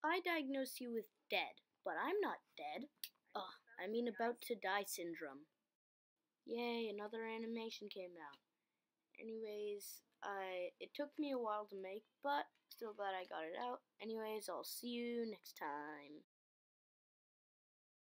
I diagnose you with dead, but I'm not dead. Ugh, I mean about to die syndrome. Yay, another animation came out. Anyways, it took me a while to make, but still glad I got it out. Anyways, I'll see you next time.